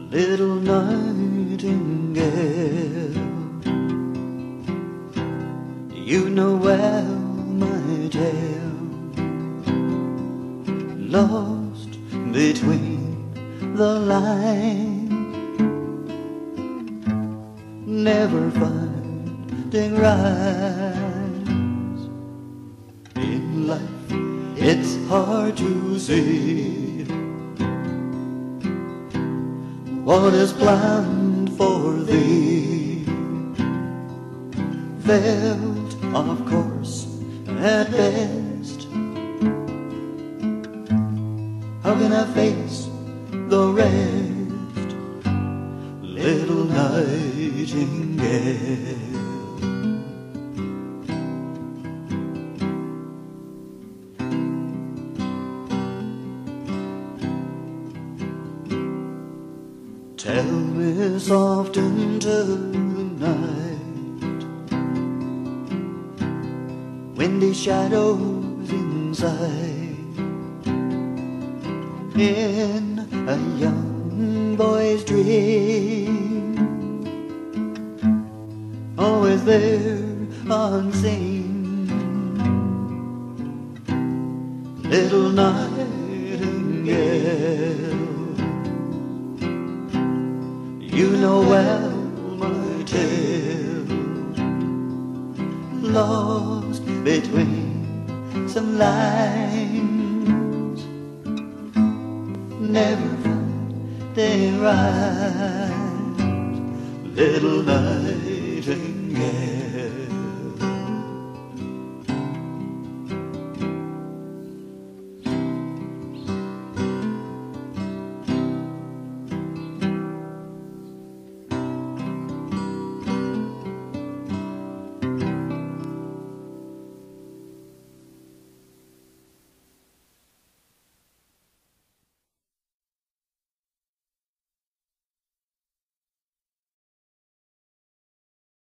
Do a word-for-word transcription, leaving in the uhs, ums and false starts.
little nightingale. You know well my tale, lost between the lines, never finding rhymes. In life it's hard to see what is planned for thee. Failed, of course, at best. How can I face the rest? Little nightingale. Tell me soft into the night, windy shadows inside, in a young boy's dream, always there unseen. Little nightingale, you know well my tale, lost between some lines, never finding right. Little nightingale.